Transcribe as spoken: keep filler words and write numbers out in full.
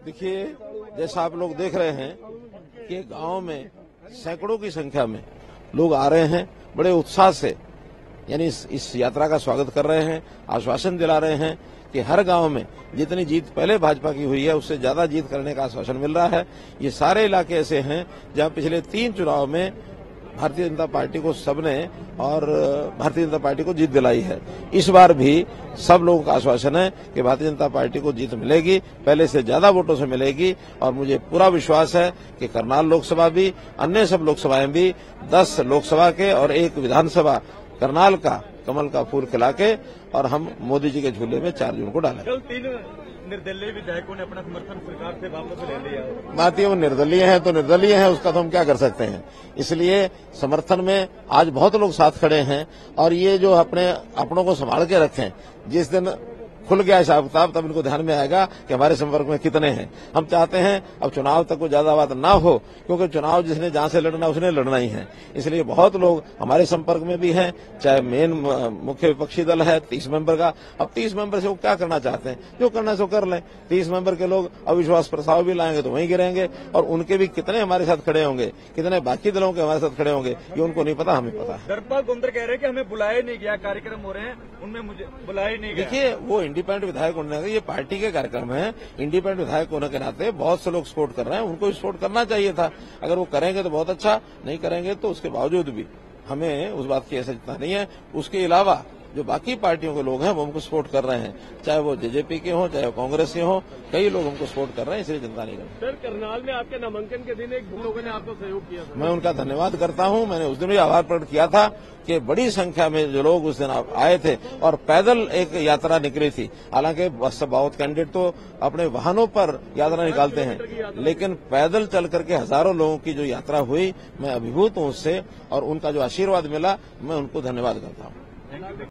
देखिए, जैसा आप लोग देख रहे हैं कि गांव में सैकड़ों की संख्या में लोग आ रहे हैं, बड़े उत्साह से यानी इस, इस यात्रा का स्वागत कर रहे हैं, आश्वासन दिला रहे हैं कि हर गांव में जितनी जीत पहले भाजपा की हुई है उससे ज्यादा जीत करने का आश्वासन मिल रहा है। ये सारे इलाके ऐसे हैं जहां पिछले तीन चुनाव में भारतीय जनता पार्टी को सबने और भारतीय जनता पार्टी को जीत दिलाई है। इस बार भी सब लोगों का आश्वासन है कि भारतीय जनता पार्टी को जीत मिलेगी, पहले से ज्यादा वोटों से मिलेगी। और मुझे पूरा विश्वास है कि करनाल लोकसभा भी, अन्य सब लोकसभाएं भी, दस लोकसभा के और एक विधानसभा करनाल का कमल का फूल खिला के और हम मोदी जी के झूले में चार जून को डालेंगे। कल तीन निर्दलीय विधायकों ने अपना समर्थन सरकार से वापस ले लिया। बात ये वो निर्दलीय हैं तो निर्दलीय हैं, उसका तो हम क्या कर सकते हैं। इसलिए समर्थन में आज बहुत लोग साथ खड़े हैं और ये जो अपने अपनों को संभाल के रखें, जिस दिन खुल गया हिसाब किताब तब इनको ध्यान में आएगा कि हमारे संपर्क में कितने हैं। हम चाहते हैं अब चुनाव तक को ज्यादा बात ना हो, क्योंकि चुनाव जिसने जहां से लड़ना उसने लड़ना ही है। इसलिए बहुत लोग हमारे संपर्क में भी हैं, चाहे मेन मुख्य विपक्षी दल है तीस मेंबर का। अब तीस मेंबर से वो क्या करना चाहते हैं, जो करना है सो कर लें। तीस मेंबर के लोग अविश्वास प्रस्ताव भी लाएंगे तो वहीं गिरेंगे और उनके भी कितने हमारे साथ खड़े होंगे, कितने बाकी दलों के हमारे साथ खड़े होंगे, ये उनको नहीं पता, हमें पता है। दरपा गोंदर कह रहे हैं कि हमें बुलाया नहीं गया, कार्यक्रम हो रहे हैं उनमें मुझे बुलाया नहीं गया। देखिए, वो इंडिपेंडेंट विधायक होने का ये पार्टी के कार्यक्रम है। इंडिपेंडेंट विधायक होने के नाते बहुत से लोग सपोर्ट कर रहे हैं, उनको सपोर्ट करना चाहिए था। अगर वो करेंगे तो बहुत अच्छा, नहीं करेंगे तो उसके बावजूद भी हमें उस बात की ऐसा नहीं है। उसके अलावा जो बाकी पार्टियों के लोग हैं वो हमको सपोर्ट कर रहे हैं, चाहे वो जेजेपी के हों चाहे वो कांग्रेस के हों, कई लोग हमको सपोर्ट कर रहे हैं, इसलिए जनता नहीं कर रही। सर, करनाल में आपके नामांकन के दिन एक लोगों ने आपको सहयोग किया था। मैं उनका धन्यवाद करता हूं। मैंने उस दिन भी आभार प्रकट किया था कि बड़ी संख्या में जो लोग उस दिन आए थे और पैदल एक यात्रा निकली थी। हालांकि बहुत कैंडिडेट तो अपने वाहनों पर यात्रा निकालते हैं, लेकिन पैदल चल करके हजारों लोगों की जो यात्रा हुई, मैं अभिभूत हूं उससे और उनका जो आशीर्वाद मिला, मैं उनको धन्यवाद करता हूं।